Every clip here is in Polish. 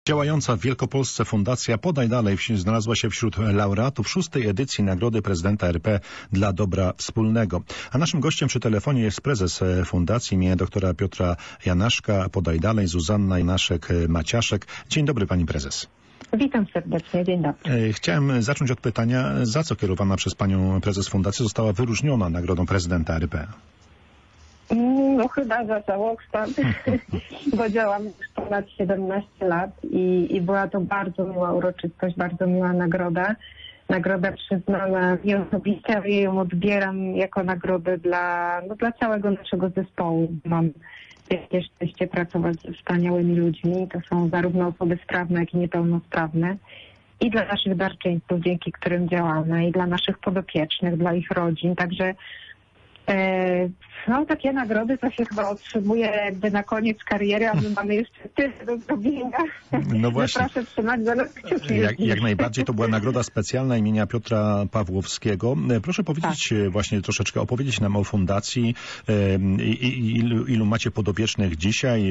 Działająca w Wielkopolsce Fundacja Podaj Dalej znalazła się wśród laureatów 6. edycji Nagrody Prezydenta RP dla Dobra Wspólnego. A naszym gościem przy telefonie jest prezes Fundacji imienia doktora Piotra Janaszka Podaj Dalej, Zuzanna Janaszek-Maciaszek. Dzień dobry, pani prezes. Witam serdecznie, dzień dobry. Chciałem zacząć od pytania, za co kierowana przez panią prezes Fundacji została wyróżniona Nagrodą Prezydenta RP? No chyba za całokształt, bo działam już ponad 17 lat i była to bardzo miła uroczystość, bardzo miła nagroda. Nagroda przyznana mi osobiście, ale ją odbieram jako nagrodę dla całego naszego zespołu. Mam wielkie szczęście pracować ze wspaniałymi ludźmi. To są zarówno osoby sprawne, jak i niepełnosprawne. I dla naszych darczyńców, dzięki którym działamy, i dla naszych podopiecznych, dla ich rodzin. Także takie nagrody to się chyba otrzymuje jakby na koniec kariery, a my mamy jeszcze tyle do zrobienia. No właśnie. Proszę trzymać za nas kciuki. Jak najbardziej to była nagroda specjalna imienia Piotra Pawłowskiego. Proszę powiedzieć właśnie troszeczkę, opowiedzieć nam o fundacji, ilu macie podopiecznych dzisiaj,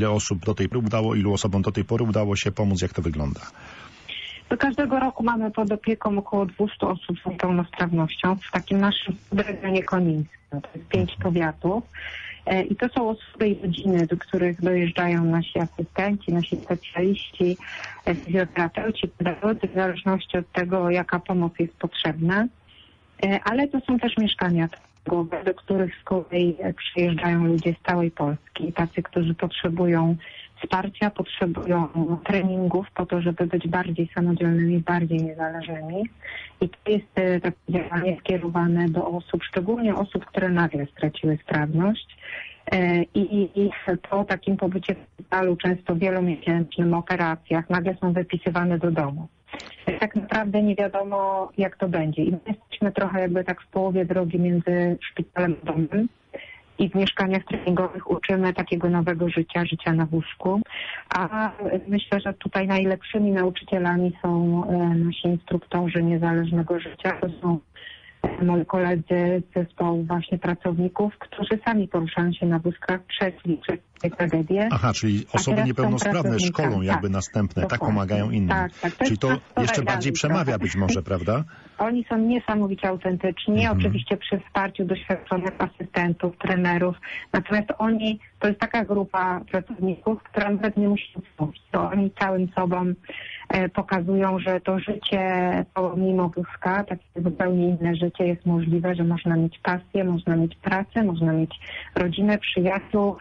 ilu osobom do tej pory udało się pomóc, jak to wygląda? Do każdego roku mamy pod opieką około 200 osób z niepełnosprawnością w takim naszym regionie konińskim. To jest 5 powiatów. I to są osoby i rodziny, do których dojeżdżają nasi asystenci, nasi specjaliści, fizjoterapeuci, pedagodzy, w zależności od tego, jaka pomoc jest potrzebna. Ale to są też mieszkania targowe, do których z kolei przyjeżdżają ludzie z całej Polski. Tacy, którzy potrzebują wsparcia, potrzebują treningów po to, żeby być bardziej samodzielnymi, bardziej niezależnymi. I to jest takie działanie skierowane do osób, szczególnie osób, które nagle straciły sprawność. I po takim pobycie w szpitalu, często wielomiesięcznym, operacjach, nagle są wypisywane do domu. Tak naprawdę nie wiadomo, jak to będzie. I my jesteśmy trochę jakby tak w połowie drogi między szpitalem a domem. I w mieszkaniach treningowych uczymy takiego nowego życia na wózku. A myślę, że tutaj najlepszymi nauczycielami są nasi instruktorzy niezależnego życia. To są moi koledzy z zespołu właśnie pracowników, którzy sami poruszają się na wózkach, przeszli przez te tragedie. Aha, czyli osoby niepełnosprawne szkolą jakby następne, tak pomagają innym. Tak. Czyli to jeszcze bardziej przemawia być może, prawda? Oni są niesamowicie autentyczni, oczywiście przy wsparciu doświadczonych asystentów, trenerów. Natomiast to jest taka grupa pracowników, która nawet nie musi mówić. To oni całym sobą pokazują, że to życie mimo wózka, takie zupełnie inne życie jest możliwe, że można mieć pasję, można mieć pracę, można mieć rodzinę, przyjaciół,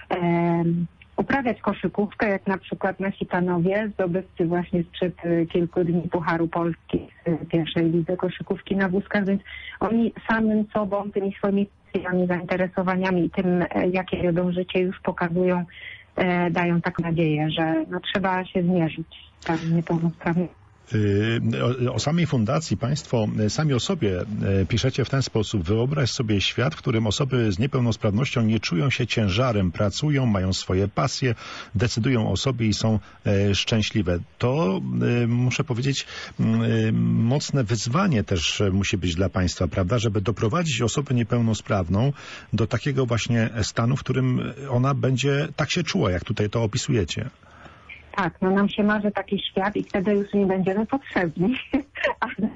uprawiać koszykówkę, jak na przykład nasi panowie, zdobywcy właśnie sprzed kilku dni Pucharu Polski z pierwszej lidze koszykówki na wózkach, więc oni samym sobą, tymi swoimi pasjami, zainteresowaniami i tym, jakie wiodą życie, już pokazują, dają taką nadzieję, że trzeba się zmierzyć z niepełnosprawnością. O samej fundacji państwo sami o sobie piszecie w ten sposób. Wyobraź sobie świat, w którym osoby z niepełnosprawnością nie czują się ciężarem, pracują, mają swoje pasje, decydują o sobie i są szczęśliwe. To, muszę powiedzieć, mocne wyzwanie też musi być dla państwa, prawda, żeby doprowadzić osobę niepełnosprawną do takiego właśnie stanu, w którym ona będzie tak się czuła, jak tutaj to opisujecie. Tak, nam się marzy taki świat i wtedy już nie będziemy potrzebni, ale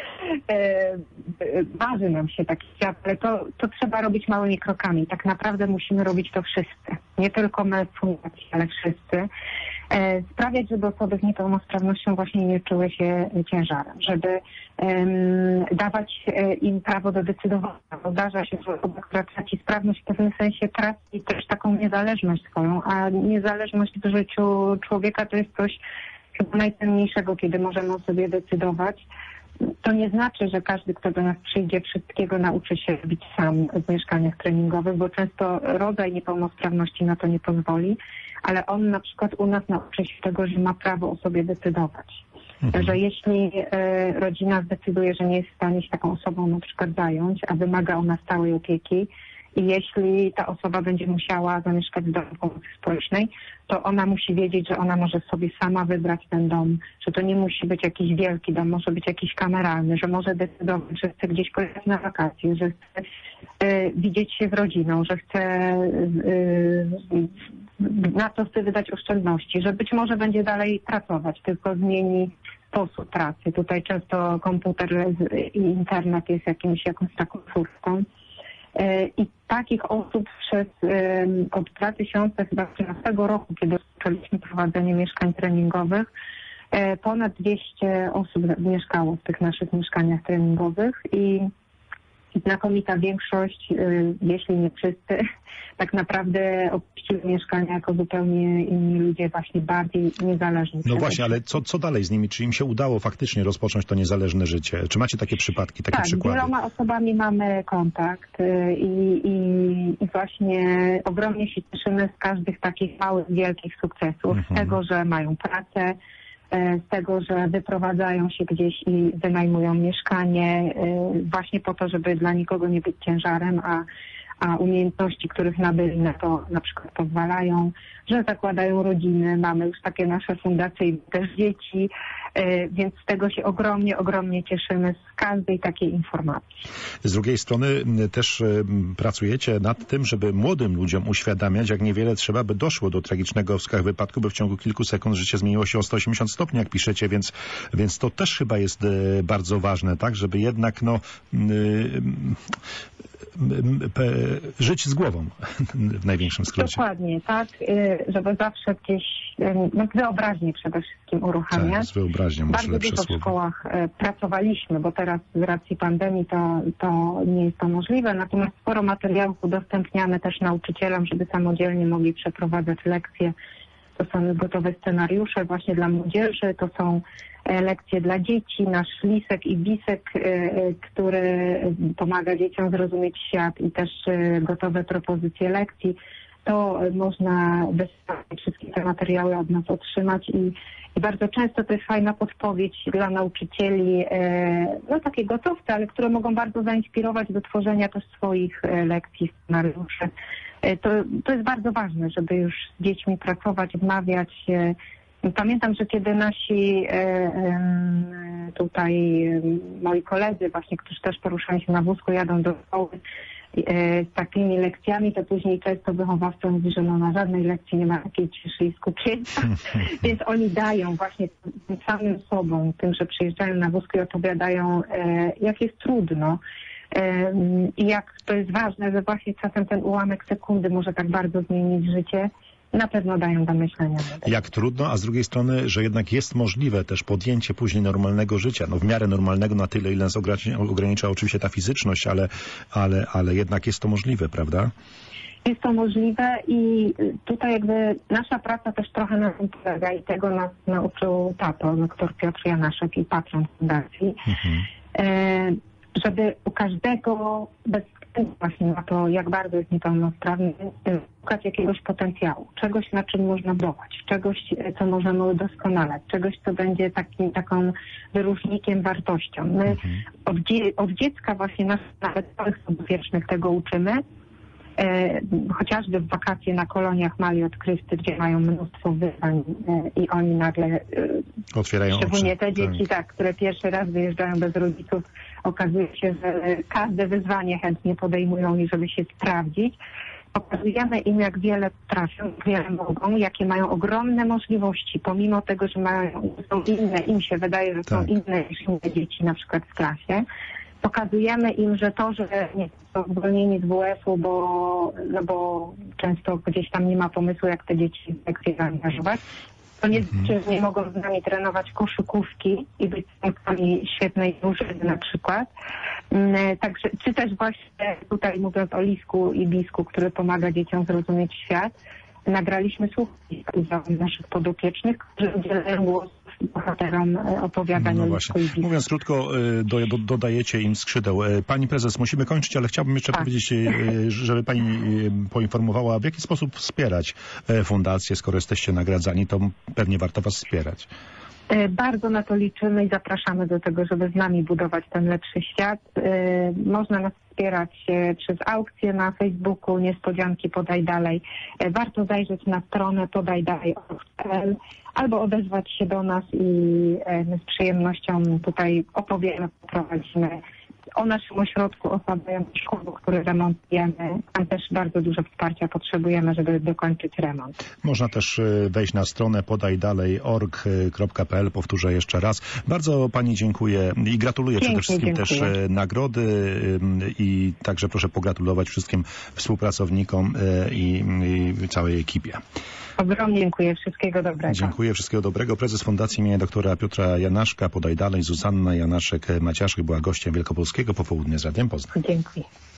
marzy nam się taki świat, ale to trzeba robić małymi krokami. Tak naprawdę musimy robić to wszyscy, nie tylko my w fundacji, ale wszyscy. Sprawiać, żeby osoby z niepełnosprawnością właśnie nie czuły się ciężarem, żeby dawać im prawo do decydowania. Zdarza się, że osoba, która traci sprawność, w pewnym sensie traci też taką niezależność swoją, a niezależność w życiu człowieka to jest coś chyba najcenniejszego, kiedy możemy o sobie decydować. To nie znaczy, że każdy, kto do nas przyjdzie, wszystkiego nauczy się robić sam w mieszkaniach treningowych, bo często rodzaj niepełnosprawności na to nie pozwoli, ale on na przykład u nas nauczy się tego, że ma prawo o sobie decydować. Że jeśli rodzina zdecyduje, że nie jest w stanie się taką osobą na przykład zająć, a wymaga ona stałej opieki, i jeśli ta osoba będzie musiała zamieszkać w domu pomocy społecznej, to ona musi wiedzieć, że ona może sobie sama wybrać ten dom, że to nie musi być jakiś wielki dom, może być jakiś kameralny, że może decydować, że chce gdzieś pojechać na wakacje, że chce widzieć się z rodziną, że chce na co chce wydać oszczędności, że być może będzie dalej pracować, tylko zmieni sposób pracy. Tutaj często komputer i internet jest jakąś taką furtką. I takich osób od 2013 roku, kiedy zaczęliśmy prowadzenie mieszkań treningowych, ponad 200 osób mieszkało w tych naszych mieszkaniach treningowych i znakomita większość, jeśli nie wszyscy, tak naprawdę opuścili mieszkania jako zupełnie inni ludzie, właśnie bardziej niezależni. No właśnie, ale co dalej z nimi? Czy im się udało faktycznie rozpocząć to niezależne życie? Czy macie takie przypadki, takie przykłady? Tak, z wieloma osobami mamy kontakt i właśnie ogromnie się cieszymy z każdych takich małych, wielkich sukcesów. Z tego, że mają pracę, z tego, że wyprowadzają się gdzieś i wynajmują mieszkanie właśnie po to, żeby dla nikogo nie być ciężarem, a umiejętności, których nabyli na to na przykład pozwalają, że zakładają rodziny, mamy już takie nasze fundacje i też dzieci, więc z tego się ogromnie cieszymy z każdej takiej informacji. Z drugiej strony też pracujecie nad tym, żeby młodym ludziom uświadamiać, jak niewiele trzeba, by doszło do tragicznego w skali wypadku, by w ciągu kilku sekund życie zmieniło się o 180 stopni, jak piszecie, więc to też chyba jest bardzo ważne, tak, żeby jednak żyć z głową w największym skrócie. Dokładnie, tak, żeby zawsze gdzieś wyobraźnię przede wszystkim uruchamiać. Tak, z wyobraźnią, może bardzo lepsze dużo słowo. w szkołach pracowaliśmy, bo teraz z racji pandemii to nie jest to możliwe, natomiast sporo materiałów udostępniamy też nauczycielom, żeby samodzielnie mogli przeprowadzać lekcje. To są gotowe scenariusze właśnie dla młodzieży, to są lekcje dla dzieci, nasz lisek i bisek, który pomaga dzieciom zrozumieć świat i też gotowe propozycje lekcji. To można bezpłatnie wszystkie te materiały od nas otrzymać i bardzo często to jest fajna podpowiedź dla nauczycieli, takie gotowce, ale które mogą bardzo zainspirować do tworzenia też swoich lekcji, scenariuszy. To jest bardzo ważne, żeby już z dziećmi pracować, rozmawiać. Pamiętam, że kiedy nasi tutaj moi koledzy, właśnie, którzy też poruszają się na wózku, jadą do szkoły z takimi lekcjami, to później często wychowawca mówi, że na żadnej lekcji nie ma takiej ciszy i skupienia. Więc oni dają właśnie tym samym sobą, tym, że przyjeżdżają na wózku i opowiadają, jak jest trudno. I jak to jest ważne, że właśnie czasem ten ułamek sekundy może tak bardzo zmienić życie, na pewno dają do myślenia. Jak trudno, a z drugiej strony, że jednak jest możliwe też podjęcie później normalnego życia, w miarę normalnego na tyle, ile nas ogranicza oczywiście ta fizyczność, ale jednak jest to możliwe, prawda? Jest to możliwe i tutaj jakby nasza praca też trochę na tym polega i tego nas nauczył tato, doktor Piotr Janaszek i patron fundacji. Żeby u każdego, bez względu właśnie na to, jak bardzo jest niepełnosprawny, szukać jakiegoś potencjału, czegoś, na czym można budować, czegoś, co możemy udoskonalać, czegoś, co będzie taką wyróżnikiem, wartością. My od dziecka właśnie nas nawet studentów wiecznych tego uczymy, chociażby w wakacje na koloniach mali odkrywcy, gdzie mają mnóstwo wyzwań i oni nagle otwierają szczególnie oczy. Te dzieci, które pierwszy raz wyjeżdżają bez rodziców, okazuje się, że każde wyzwanie chętnie podejmują i żeby się sprawdzić. Pokazujemy im, jak wiele potrafią, jak wiele mogą, jakie mają ogromne możliwości, pomimo tego, że są inne, im się wydaje, że są inne niż inne dzieci na przykład w klasie. Pokazujemy im, że to, że nie są zwolnieni z WF-u, bo często gdzieś tam nie ma pomysłu, jak te dzieci w lekcje zaangażować, to nie znaczy, że nie mogą z nami trenować koszykówki i być członkami świetnej drużyny na przykład. Także, czy też właśnie tutaj mówiąc o Lisku i Bisku, który pomaga dzieciom zrozumieć świat, nagraliśmy słuchawki z naszych podopiecznych, którzy udzielają głosu bohaterom opowiadania Lisku i Bisku. Mówiąc krótko, dodajecie im skrzydeł. Pani prezes, musimy kończyć, ale chciałbym jeszcze powiedzieć, żeby pani poinformowała, w jaki sposób wspierać fundację, skoro jesteście nagradzani, to pewnie warto was wspierać. Bardzo na to liczymy i zapraszamy do tego, żeby z nami budować ten lepszy świat. Można nas wspierać przez aukcje na Facebooku, niespodzianki Podaj Dalej. Warto zajrzeć na stronę podajdalej.pl albo odezwać się do nas i my z przyjemnością tutaj opowiemy, prowadzimy o naszym ośrodku osłabiając szkół, który remontujemy. Tam też bardzo dużo wsparcia potrzebujemy, żeby dokończyć remont. Można też wejść na stronę podajdalej.org.pl. Powtórzę jeszcze raz. Bardzo Pani dziękuję i gratuluję przede wszystkim też nagrody i także proszę pogratulować wszystkim współpracownikom i całej ekipie. Ogromnie dziękuję. Wszystkiego dobrego. Dziękuję. Wszystkiego dobrego. Prezes Fundacji imienia doktora Piotra Janaszka, Podaj Dalej, Zuzanna Janaszek-Maciaszek była gościem Wielkopolskiego Popołudnia z Radiem Poznań. Dziękuję.